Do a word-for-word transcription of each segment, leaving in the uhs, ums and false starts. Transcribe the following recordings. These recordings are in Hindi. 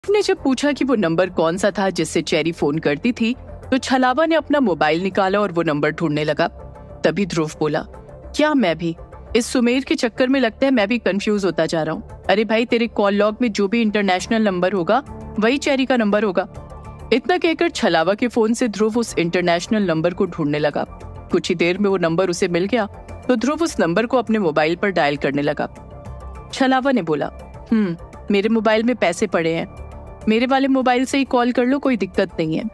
ने जब पूछा कि वो नंबर कौन सा था जिससे चेरी फोन करती थी, तो छलावा ने अपना मोबाइल निकाला और वो नंबर ढूंढने लगा। तभी ध्रुव बोला, क्या मैं भी इस सुमेर के चक्कर में लगता है मैं भी कंफ्यूज होता जा रहा हूँ। अरे भाई, तेरे कॉल लॉग में जो भी इंटरनेशनल नंबर होगा वही चेरी का नंबर होगा। इतना कहकर छलावा के फोन से ध्रुव उस इंटरनेशनल नंबर को ढूंढने लगा। कुछ ही देर में वो नंबर उसे मिल गया तो ध्रुव उस नंबर को अपने मोबाइल पर डायल करने लगा। छलावा ने बोला, हम्म मेरे मोबाइल में पैसे पड़े हैं, मेरे वाले मोबाइल से ही कॉल कर लो, कोई दिक्कत नहीं है।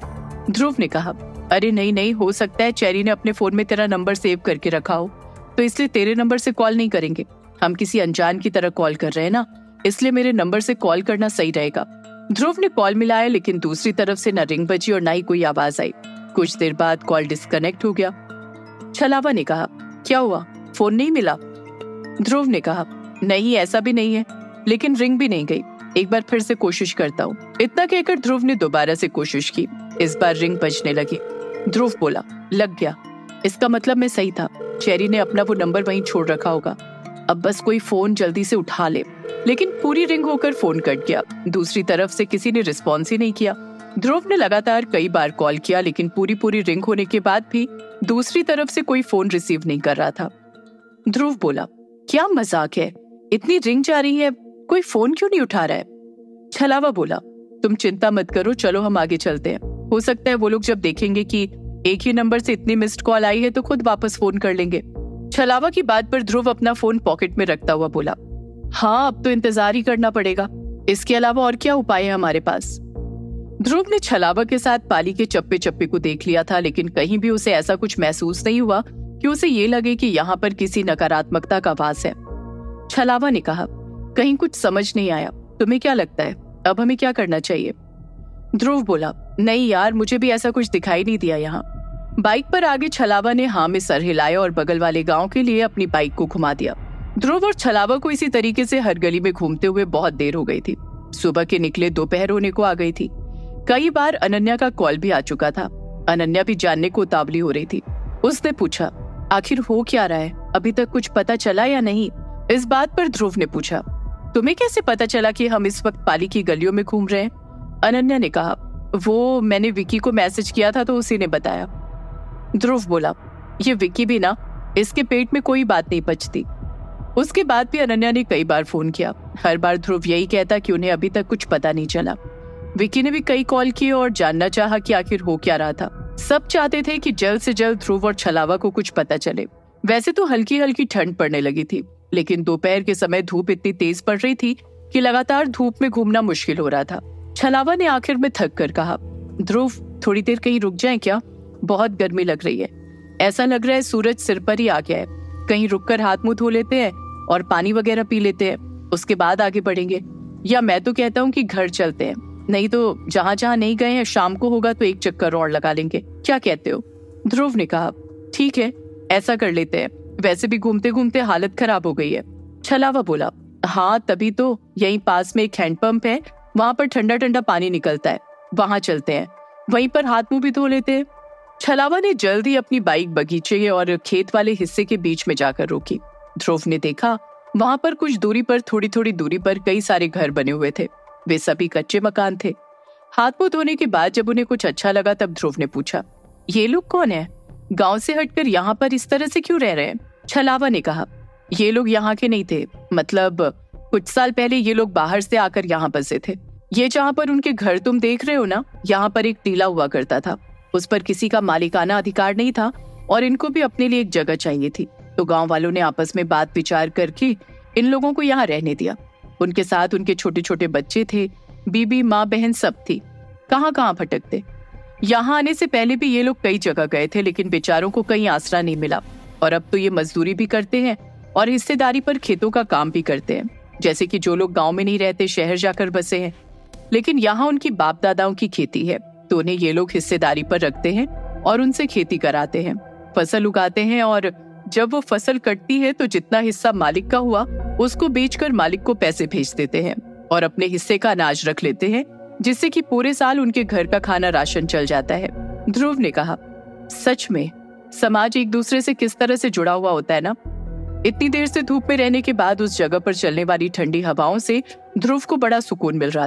ध्रुव ने कहा, अरे नहीं नहीं, हो सकता है चेरी ने अपने फोन में तेरा नंबर सेव करके रखा हो, तो इसलिए तेरे नंबर से कॉल नहीं करेंगे। हम किसी अनजान की तरह कॉल कर रहे हैं ना, इसलिए मेरे नंबर से कॉल करना सही रहेगा। ध्रुव ने कॉल मिलाया, लेकिन दूसरी तरफ से न रिंग बजी और न ही कोई आवाज आई। कुछ देर बाद कॉल डिस्कनेक्ट हो गया। छलावा ने कहा, क्या हुआ, फोन नहीं मिला? ध्रुव ने कहा, नहीं ऐसा भी नहीं है, लेकिन रिंग भी नहीं गई, एक बार फिर से कोशिश करता हूँ। इतना कहकर ध्रुव ने दोबारा से कोशिश की। इस बार रिंग बजने लगी। ध्रुव बोला, लग गया, इसका मतलब मैं सही था, चेरी ने अपना वो नंबर वहीं छोड़ रखा होगा। अब बस कोई फोन जल्दी से उठा ले। लेकिन पूरी रिंग होकर फोन कट गया। दूसरी तरफ से किसी ने रिस्पॉन्स ही नहीं किया। ध्रुव ने लगातार कई बार कॉल किया, लेकिन पूरी पूरी रिंग होने के बाद भी दूसरी तरफ से कोई फोन रिसीव नहीं कर रहा था। ध्रुव बोला, क्या मजाक है, इतनी रिंग जा रही है, कोई फोन क्यों नहीं उठा रहा है? छलावा बोला, तुम चिंता मत करो, चलो हम आगे चलते हैं। हो सकता है वो लोग जब देखेंगे कि एक ही नंबर से इतनी मिस्ड कॉल आई है तो खुद वापस फोन कर लेंगे। छलावा की बात पर ध्रुव अपना फोन पॉकेट में रखता हुआ बोला, हाँ अब तो इंतजार ही करना पड़ेगा, इसके अलावा और क्या उपाय है हमारे पास? ध्रुव ने छलावा के साथ पाली के चप्पे चप्पे को देख लिया था, लेकिन कहीं भी उसे ऐसा कुछ महसूस नहीं हुआ कि उसे ये लगे कि यहाँ पर किसी नकारात्मकता का वास है। छलावा ने कहा, कहीं कुछ समझ नहीं आया, तुम्हें क्या लगता है अब हमें क्या करना चाहिए? ध्रुव बोला, नहीं यार, मुझे भी ऐसा कुछ दिखाई नहीं दिया यहाँ। बाइक पर आगे छलावा ने हाँ में सर हिलाया और बगल वाले गांव के लिए अपनी बाइक को घुमा दिया। ध्रुव और छलावा को इसी तरीके से हर गली में घूमते हुए बहुत देर हो गई थी। सुबह के निकले दोपहर होने को आ गई थी। कई बार अनन्या का कॉल भी आ चुका था। अनन्या भी जानने को उतावली हो रही थी। उसने पूछा, आखिर हो क्या रहा है, अभी तक कुछ पता चला या नहीं? इस बात पर ध्रुव ने पूछा, तुम्हें कैसे पता चला कि हम इस वक्त पाली की गलियों में घूम रहे हैं? अनन्या ने कहा, वो मैंने विकी को मैसेज किया था तो उसी ने बताया। ध्रुव बोला, ये विकी भी ना, इसके पेट में कोई बात नहीं पचती। उसके बाद भी अनन्या ने कई बार फोन किया। हर बार ध्रुव यही कहता कि उन्हें अभी तक कुछ पता नहीं चला। विकी ने भी कई कॉल किए और जानना चाहा कि आखिर हो क्या रहा था। सब चाहते थे कि जल्द से जल्द ध्रुव और छलावा को कुछ पता चले। वैसे तो हल्की हल्की ठंड पड़ने लगी थी, लेकिन दोपहर के समय धूप इतनी तेज पड़ रही थी कि लगातार धूप में घूमना मुश्किल हो रहा था। छलावा ने आखिर में थक कर कहा, ध्रुव थोड़ी देर कहीं रुक जाएं क्या? बहुत गर्मी लग रही है, ऐसा लग रहा है सूरज सिर पर ही आ गया है। कहीं रुककर हाथ मुंह धो लेते हैं और पानी वगैरह पी लेते हैं, उसके बाद आगे बढ़ेंगे। या मैं तो कहता हूँ कि घर चलते हैं, नहीं तो जहाँ जहाँ नहीं गए हैं शाम को होगा तो एक चक्कर और लगा लेंगे, क्या कहते हो? ध्रुव ने कहा, ठीक है ऐसा कर लेते हैं, वैसे भी घूमते घूमते हालत खराब हो गई है। छलावा बोला, हाँ तभी तो, यहीं पास में एक हैंडपंप है, वहां पर ठंडा ठंडा पानी निकलता है, वहां चलते हैं, वहीं पर हाथ मुंह भी धो लेते हैं। छलावा ने जल्द ही अपनी बाइक बगीचे और खेत वाले हिस्से के बीच में जाकर रोकी। ध्रुव ने देखा वहां पर कुछ दूरी पर, थोड़ी थोड़ी दूरी पर कई सारे घर बने हुए थे। वे सभी कच्चे मकान थे। हाथ मुंह धोने के बाद जब उन्हें कुछ अच्छा लगा तब ध्रुव ने पूछा, ये लोग कौन है? गांव से हटकर यहाँ पर इस तरह से क्यों रह रहे हैं? छलावा ने कहा, ये लोग यहाँ के नहीं थे, मतलब कुछ साल पहले ये लोग बाहर से आकर यहाँ बसे थे। ये जहाँ पर उनके घर तुम देख रहे हो ना, यहाँ पर एक टीला हुआ करता था, उस पर किसी का मालिकाना अधिकार नहीं था और इनको भी अपने लिए एक जगह चाहिए थी। तो गांव वालों ने आपस में बात विचार करके इन लोगों को यहाँ रहने दिया। उनके साथ उनके छोटे छोटे बच्चे थे, बीबी माँ बहन सब थी। कहाँ कहाँ भटकते। यहाँ आने से पहले भी ये लोग कई जगह गए थे, लेकिन बेचारों को कहीं आसरा नहीं मिला। और अब तो ये मजदूरी भी करते हैं और हिस्सेदारी पर खेतों का काम भी करते हैं। जैसे कि जो लोग गाँव में नहीं रहते शहर जाकर बसे हैं, लेकिन यहाँ उनकी बाप दादाओं की खेती है तो उन्हें ये लोग हिस्सेदारी पर रखते हैं और उनसे खेती कराते हैं, फसल उगाते हैं, और जब वो फसल कटती है तो जितना हिस्सा मालिक का हुआ उसको बेचकर मालिक को पैसे भेज देते हैं और अपने हिस्से का अनाज रख लेते हैं, जिससे कि पूरे साल उनके घर का खाना राशन चल जाता है। ध्रुव ने कहा, सच में समाज एक दूसरे से किस तरह से जुड़ा हुआ होता है ना। इतनी देर से धूप में रहने के बाद उस जगह पर चलने वाली ठंडी हवाओं से ध्रुव को बड़ा सुकून मिल रहा था।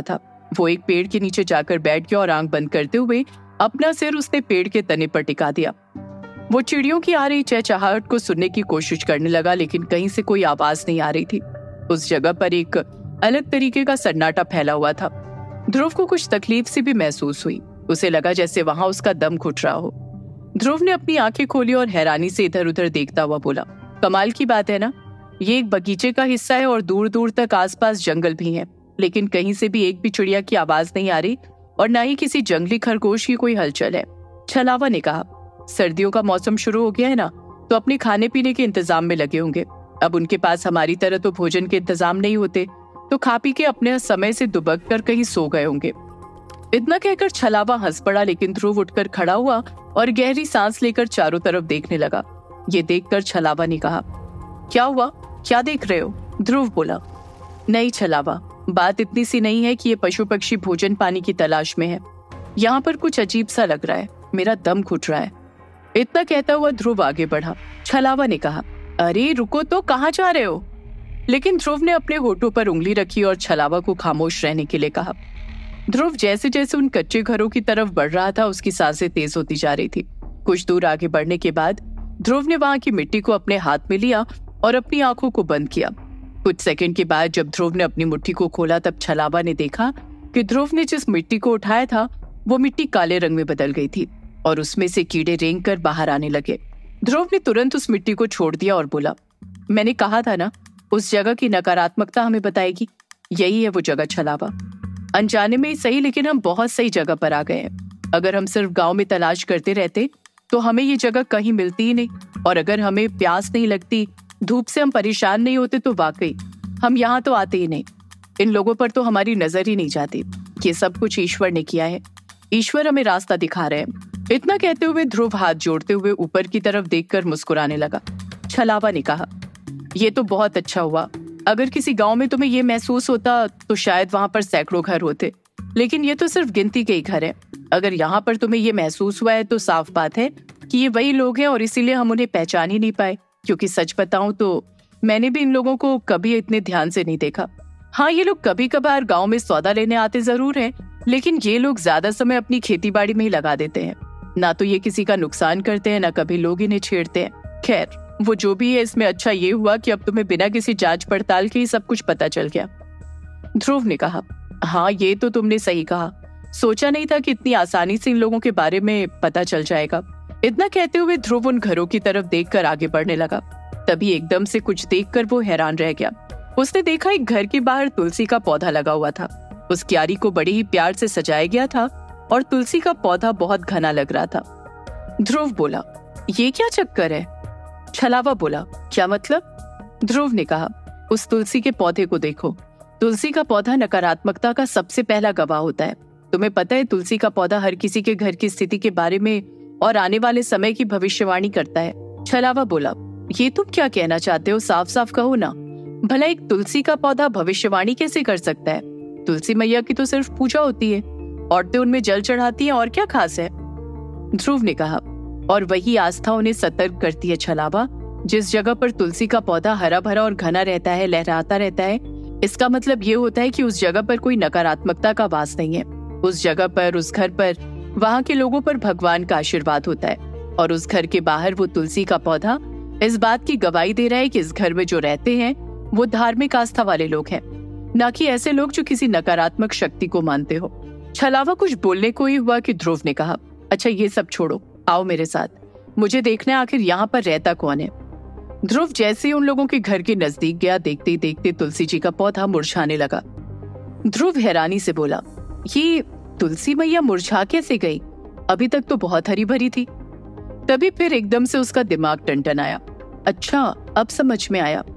वो एक पेड़ के नीचे जाकर बैठ गया और आंख बंद करते हुए अपना सिर उसने पेड़ के तने पर टिका दिया। वो चिड़ियों की आ रही चहचहाहट को सुनने की कोशिश करने लगा, लेकिन कहीं से कोई आवाज नहीं आ रही थी। उस जगह पर एक अलग तरीके का सन्नाटा फैला हुआ था। ध्रुव को कुछ तकलीफ सी भी महसूस हुई। उसे लगा जैसे वहां उसका दम घुट रहा हो। ध्रुव ने अपनी आंखें खोली और हैरानी से इधर उधर देखता हुआ बोला, कमाल की बात है ना, ये एक बगीचे का हिस्सा है और दूर दूर तक आसपास जंगल भी है, लेकिन कहीं से भी एक भी चिड़िया की आवाज नहीं आ रही और ना ही किसी जंगली खरगोश की कोई हलचल है। छलावा ने कहा, सर्दियों का मौसम शुरू हो गया है ना, तो अपने खाने पीने के इंतजाम में लगे होंगे। अब उनके पास हमारी तरह तो भोजन के इंतजाम नहीं होते, तो खा पी के अपने समय से दुबक कर कहीं सो गए होंगे। इतना कहकर छलावा हंस पड़ा, लेकिन ध्रुव उठकर खड़ा हुआ और गहरी सांस लेकर चारों तरफ देखने लगा। ये देखकर छलावा ने कहा, क्या हुआ, क्या देख रहे हो? ध्रुव बोला, नहीं छलावा, बात इतनी सी नहीं है कि ये पशु पक्षी भोजन पानी की तलाश में है। यहाँ पर कुछ अजीब सा लग रहा है, मेरा दम घुट रहा है। इतना कहता हुआ ध्रुव आगे बढ़ा। छलावा ने कहा, अरे रुको तो, कहाँ जा रहे हो? लेकिन ध्रुव ने अपने होठों पर उंगली रखी और छलावा को खामोश रहने के लिए कहा। ध्रुव जैसे जैसे उन कच्चे घरों की तरफ बढ़ रहा था, उसकी सांसें तेज होती जा रही थी। कुछ दूर आगे बढ़ने के बाद ध्रुव ने वहां की मिट्टी को अपने हाथ में लिया और अपनी आंखों को बंद किया। कुछ सेकंड के बाद जब ध्रुव ने अपनी मुट्ठी को खोला, तब छलावा ने देखा कि ध्रुव ने जिस मिट्टी को उठाया था वो मिट्टी काले रंग में बदल गई थी और उसमें से कीड़े रेंग कर बाहर आने लगे। ध्रुव ने तुरंत उस मिट्टी को छोड़ दिया और बोला, मैंने कहा था ना, उस जगह की नकारात्मकता हमें बताएगी। यही है वो जगह छलावा। अनजाने में ही सही, लेकिन हम बहुत सही जगह पर आ गए हैं। अगर हम सिर्फ गांव में तलाश करते रहते तो हमें ये जगह कहीं मिलती ही नहीं, और अगर हमें प्यास नहीं लगती, धूप से हम परेशान नहीं होते, तो वाकई हम यहाँ तो आते ही नहीं। इन लोगों पर तो हमारी नजर ही नहीं जाती। ये सब कुछ ईश्वर ने किया है। ईश्वर हमें रास्ता दिखा रहे हैं। इतना कहते हुए ध्रुव हाथ जोड़ते हुए ऊपर की तरफ देखकर मुस्कुराने लगा। छलावा ने कहा, ये तो बहुत अच्छा हुआ। अगर किसी गांव में तुम्हें ये महसूस होता तो शायद वहां पर सैकड़ों घर होते, लेकिन ये तो सिर्फ गिनती के ही घर हैं। अगर यहाँ पर तुम्हें ये महसूस हुआ है तो साफ बात है कि ये वही लोग हैं और इसीलिए हम उन्हें पहचान ही नहीं पाए। क्योंकि सच बताऊं तो मैंने भी इन लोगों को कभी इतने ध्यान से नहीं देखा। हाँ, ये लोग कभी कभार गाँव में सौदा लेने आते जरूर है, लेकिन ये लोग ज्यादा समय अपनी खेती बाड़ी में ही लगा देते हैं। ना तो ये किसी का नुकसान करते हैं, ना कभी लोग इन्हें छेड़ते हैं। खैर, वो जो भी है, इसमें अच्छा ये हुआ कि अब तुम्हें बिना किसी जांच पड़ताल के ही सब कुछ पता चल गया। ध्रुव ने कहा, हाँ ये तो तुमने सही कहा। सोचा नहीं था कि इतनी आसानी से इन लोगों के बारे में पता चल जाएगा। इतना कहते हुए ध्रुव उन घरों की तरफ देखकर आगे बढ़ने लगा। तभी एकदम से कुछ देखकर वो हैरान रह गया। उसने देखा एक घर के बाहर तुलसी का पौधा लगा हुआ था। उस क्यारी को बड़े ही प्यार से सजाया गया था और तुलसी का पौधा बहुत घना लग रहा था। ध्रुव बोला, ये क्या चक्कर है? छलावा बोला, क्या मतलब? ध्रुव ने कहा, उस तुलसी के पौधे को देखो। तुलसी का पौधा नकारात्मकता का सबसे पहला गवाह होता है। तुम्हें पता है, तुलसी का पौधा हर किसी के घर की स्थिति के बारे में और आने वाले समय की भविष्यवाणी करता है। छलावा बोला, ये तुम क्या कहना चाहते हो? साफ साफ कहो ना। भला एक तुलसी का पौधा भविष्यवाणी कैसे कर सकता है? तुलसी मैया की तो सिर्फ पूजा होती है, औरतें उनमें जल चढ़ाती हैं, और क्या खास है? ध्रुव ने कहा, और वही आस्था उन्हें सतर्क करती है छलावा। जिस जगह पर तुलसी का पौधा हरा भरा और घना रहता है, लहराता रहता है, इसका मतलब ये होता है कि उस जगह पर कोई नकारात्मकता का वास नहीं है। उस जगह पर, उस घर पर, वहाँ के लोगों पर भगवान का आशीर्वाद होता है। और उस घर के बाहर वो तुलसी का पौधा इस बात की गवाही दे रहा है कि इस घर में जो रहते हैं वो धार्मिक आस्था वाले लोग हैं, न कि ऐसे लोग जो किसी नकारात्मक शक्ति को मानते हो। छलावा कुछ बोलने को ही हुआ कि ध्रुव ने कहा, अच्छा ये सब छोड़ो, आओ मेरे साथ, मुझे देखना है आखिर यहाँ पर रहता कौन है। ध्रुव जैसे ही उन लोगों के घर के नजदीक गया, देखते ही देखते तुलसी जी का पौधा मुरझाने लगा। ध्रुव हैरानी से बोला, ये तुलसी मैया मुरझा कैसे गई? अभी तक तो बहुत हरी भरी थी। तभी फिर एकदम से उसका दिमाग टनटन आया। अच्छा, अब समझ में आया।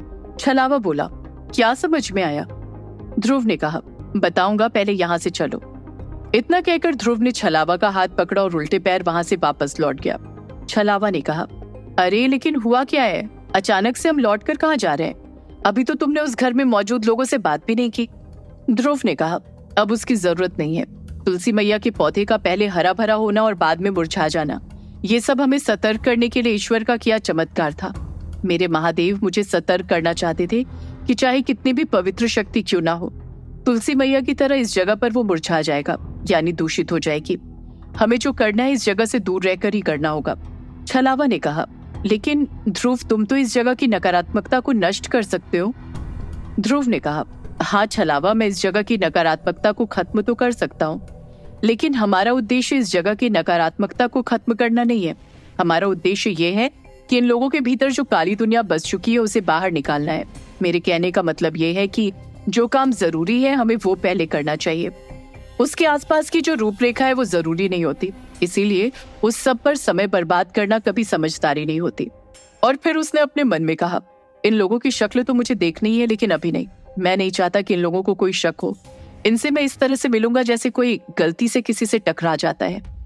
छलावा बोला, क्या समझ में आया? ध्रुव ने कहा, बताऊंगा, पहले यहाँ से चलो। इतना कहकर ध्रुव ने छलावा का हाथ पकड़ा और उल्टे पैर वहां से वापस लौट गया। छलावा ने कहा, अरे लेकिन हुआ क्या है? अचानक से हम लौट कर कहाँ जा रहे हैं? अभी तो तुमने उस घर में मौजूद लोगों से बात भी नहीं की। ध्रुव ने कहा, अब उसकी जरूरत नहीं है। तुलसी मैया के पौधे का पहले हरा भरा होना और बाद में मुरझा जाना, ये सब हमें सतर्क करने के लिए ईश्वर का किया चमत्कार था। मेरे महादेव मुझे सतर्क करना चाहते थे कि चाहे कितनी भी पवित्र शक्ति क्यों ना हो, तुलसी मैया की तरह इस जगह पर वो मुरझा जाएगा, यानी दूषित हो जाएगी। हमें जो करना है इस जगह से दूर रहकर ही करना होगा। छलावा ने कहा, लेकिन ध्रुव, तुम तो इस जगह की नकारात्मकता को नष्ट कर सकते हो। ध्रुव ने कहा, हाँ छलावा, मैं इस जगह की नकारात्मकता को खत्म तो कर सकता हूँ, लेकिन हमारा उद्देश्य इस जगह की नकारात्मकता को खत्म करना नहीं है। हमारा उद्देश्य ये है कि इन लोगों के भीतर जो काली दुनिया बस चुकी है उसे बाहर निकालना है। मेरे कहने का मतलब ये है कि जो काम जरूरी है हमें वो पहले करना चाहिए। उसके आसपास की जो रूपरेखा है वो जरूरी नहीं होती, इसीलिए उस सब पर समय बर्बाद करना कभी समझदारी नहीं होती। और फिर उसने अपने मन में कहा, इन लोगों की शक्ल तो मुझे देखनी है, लेकिन अभी नहीं। मैं नहीं चाहता कि इन लोगों को कोई शक हो। इनसे मैं इस तरह से मिलूंगा जैसे कोई गलती से किसी से टकरा जाता है।